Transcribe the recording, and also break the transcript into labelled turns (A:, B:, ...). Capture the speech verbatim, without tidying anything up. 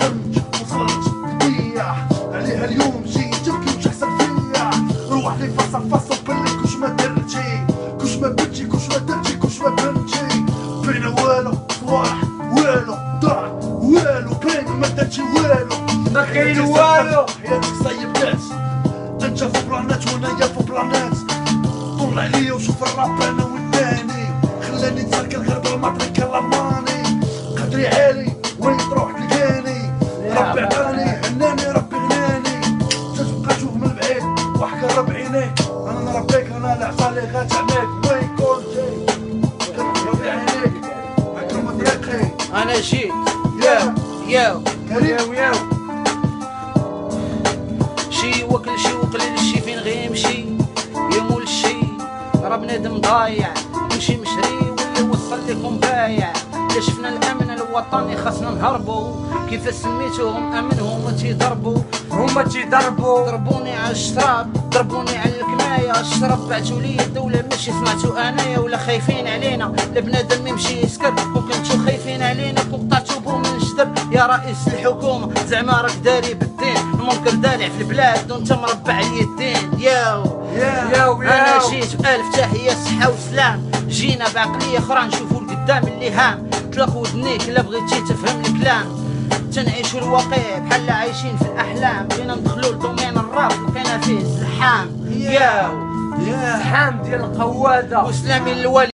A: خدمت وصلت تبيع عليها اليوم جي تبكي وش احسن فيا روح لي فاصل فاصل بلي كوش ما درتي كوش ما بنتي كوش ما درتي كوش ما بنتي بين والو صوالح والو ضاع والو بين ما درتي والو
B: ما كاين والو
A: حياتك صيبتات انت في بلانات وانايا في بلانات طل عليا وشوف الراب انا والثاني خلاني نسلك الغرب المطري كلاماني قدري عالي وين تروح تلقاني ربي عطاني حناني ربي غناني تتبقى تشوف من بعيد وحكى رب عينيك انا نربيك انا العصالي غاتعميك وين كنتي ربي عينيك اكرم افريقي
C: انا جيت ياو ياو
A: كريم
B: ياو
C: شي وكل شي وقليل شي فين غيمشي يمول الشي راه بنادم ضايع يمشي مشري ولا وصل لكم بايع الا شفنا الامن الوطني خاصنا نهربوا كيف سميتوهم امنهم تيضربوا
B: هما تيضربوا
C: ضربوني على الشراب ضربوني على الكمايه الشراب بعتوا لي الدوله ماشي سمعتوا انايا ولا خايفين علينا لا بنادم يمشي يسكر وكنتو خايفين علينا قطعتو بو من الجدر يا رئيس الحكومه زعما راك داري بالدين المنكر دارع في البلاد وانت مربع اليدين ياو
B: ياو
C: انا جيت بألف تحيه صحه وسلام جينا بعقليه اخرى نشوفوا القدام اللي هام طلق ودنيك الا بغيتي تفهم الكلام تنعيشوا الواقع بحال عايشين في الاحلام بغينا ندخلوا لدومين الراب لقينا فيه الزحام ياو
B: الزحام ديال القواده
C: وسلامي للوالي